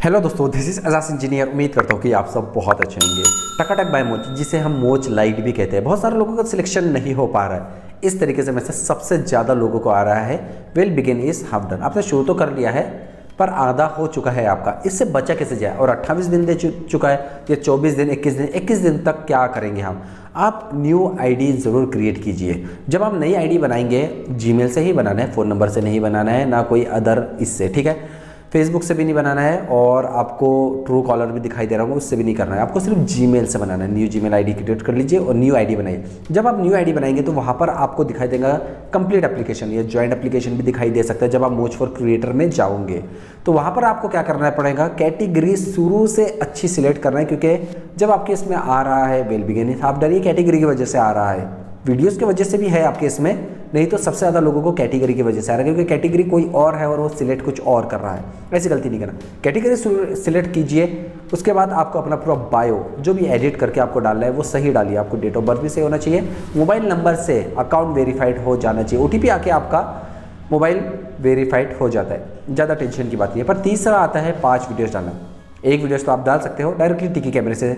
Hello दोस्तों, this is Ejaz engineer. उम्मीद करता हूँ कि आप सब बहुत अच्छे होंगे। टकाटक बाय मोच, जिसे हम मोच लाइट भी कहते हैं, बहुत सारे लोगों का सिलेक्शन नहीं हो पा रहा है। इस तरीके से में से सबसे ज़्यादा लोगों को आ रहा है will begin is half done. आपने शुरू तो कर लिया है पर आधा हो चुका है आपका, इससे बचा कैसे जाए। और 28 दिन दे चुका है, या 24 दिन, 21 दिन तक क्या करेंगे हम। आप न्यू आईडी ज़रूर क्रिएट कीजिए। जब आप नई आईडी बनाएंगे, जीमेल से ही बनाना है, फ़ोन नंबर से नहीं बनाना है, ना कोई अदर इससे, ठीक है। फेसबुक से भी नहीं बनाना है और आपको ट्रू कॉलर भी दिखाई दे रहा होगा, उससे भी नहीं करना है। आपको सिर्फ जीमेल से बनाना है। न्यू जीमेल आईडी क्रिएट कर लीजिए और न्यू आईडी बनाइए। जब आप न्यू आईडी बनाएंगे तो वहाँ पर आपको दिखाई देगा कंप्लीट एप्लीकेशन या जॉइंट एप्लीकेशन भी दिखाई दे सकता है। जब आप मोच फॉर क्रिएटर में जाओगे तो वहाँ पर आपको क्या करना पड़ेगा, कैटेगरी शुरू से अच्छी सिलेक्ट करना है, क्योंकि जब आपके इसमें आ रहा है will begin is half done, ये कैटेगरी की वजह से आ रहा है, वीडियोस की वजह से भी है आपके इसमें, नहीं तो सबसे ज़्यादा लोगों को कैटेगरी की वजह से आ रहा है, क्योंकि कैटेगरी कोई और है और वो सिलेक्ट कुछ और कर रहा है। ऐसी गलती नहीं करना। कैटेगरी सिलेक्ट कीजिए, उसके बाद आपको अपना पूरा बायो जो भी एडिट करके आपको डालना है वो सही डालिए। आपको डेट ऑफ बर्थ भी सही होना चाहिए, मोबाइल नंबर से अकाउंट वेरीफाइड हो जाना चाहिए। OTP आके आपका मोबाइल वेरीफाइड हो जाता है, ज़्यादा टेंशन की बात नहीं है। पर तीसरा आता है 5 वीडियोज़ डालना। एक वीडियोज़ तो आप डाल सकते हो डायरेक्टली टिकी कैमरे से,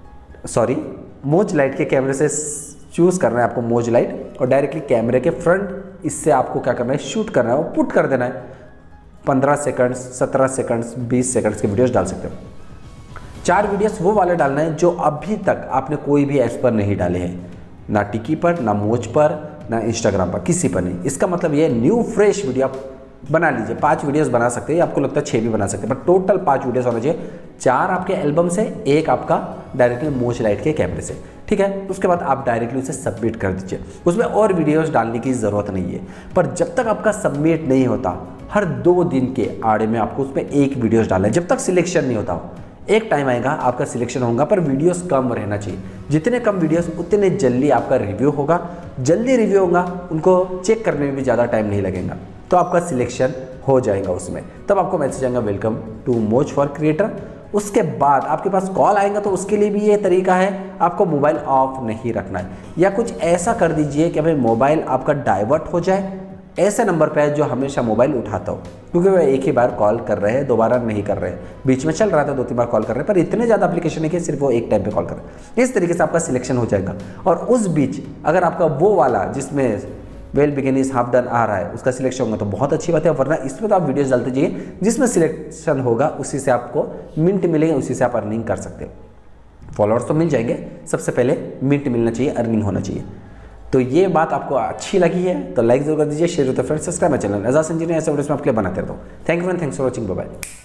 मोच लाइट के कैमरे से चूज़ करना है आपको मोज लाइट, और डायरेक्टली कैमरे के फ्रंट इससे आपको क्या करना है, शूट करना है और पुट कर देना है। 15 सेकंड्स, 17 सेकंड्स, 20 सेकंड्स के वीडियोस डाल सकते हो। 4 वीडियोस वो वाले डालना है जो अभी तक आपने कोई भी ऐप्स पर नहीं डाले हैं, ना टिकी पर, ना मोज पर, ना इंस्टाग्राम पर, किसी पर नहीं। इसका मतलब ये न्यू फ्रेश वीडियो आप बना लीजिए। 5 वीडियोस बना सकते हैं, आपको लगता है 6 भी बना सकते हैं, पर टोटल 5 वीडियोस होना चाहिए। 4 आपके एल्बम से, 1 आपका डायरेक्टली मोच लाइट के कैमरे से, ठीक है। उसके बाद आप डायरेक्टली उसे सबमिट कर दीजिए। उसमें और वीडियोस डालने की ज़रूरत नहीं है, पर जब तक आपका सबमिट नहीं होता, हर 2 दिन के आड़े में आपको उसमें 1 वीडियोस डालना है, जब तक सिलेक्शन नहीं होता हो। एक टाइम आएगा आपका सिलेक्शन होगा, पर वीडियोस कम रहना चाहिए। जितने कम वीडियोस उतने जल्दी आपका रिव्यू होगा। जल्दी रिव्यू होगा, उनको चेक करने में भी ज़्यादा टाइम नहीं लगेगा, तो आपका सिलेक्शन हो जाएगा उसमें। तब आपको मैसेज आएगा welcome to Moj for creator. उसके बाद आपके पास कॉल आएगा, तो उसके लिए भी ये तरीका है, आपको मोबाइल ऑफ नहीं रखना है, या कुछ ऐसा कर दीजिए कि भाई मोबाइल आपका डाइवर्ट हो जाए ऐसे नंबर पे है जो हमेशा मोबाइल उठाता हो, क्योंकि वह एक ही बार कॉल कर रहे हैं, दोबारा नहीं कर रहे हैं। बीच में चल रहा था 2-3 बार कॉल कर रहे हैं, पर इतने ज़्यादा एप्लीकेशन है कि सिर्फ वो एक टाइम पे कॉल कर रहे हैं। इस तरीके से आपका सिलेक्शन हो जाएगा। और उस बीच अगर आपका वो वाला जिसमें will begin is half done आ रहा है, उसका सिलेक्शन होगा तो बहुत अच्छी बात है, वरना इसमें तो आप वीडियोस डालते जाइए। जिसमें सिलेक्शन होगा उसी से आपको मिंट मिलेंगे, उसी से आप अर्निंग कर सकते हो। फॉलोअर्स तो मिल जाएंगे, सबसे पहले मिंट मिलना चाहिए, अर्निंग होना चाहिए। तो ये बात आपको अच्छी लगी है तो लाइक जरूर कर दीजिए, शेयर तो friends, subscribe my channel Ejaz engineer. ऐसे वीडियोस में आपके लिए बनाते रहता हूँ। Thank you and thanks for watching, bye bye.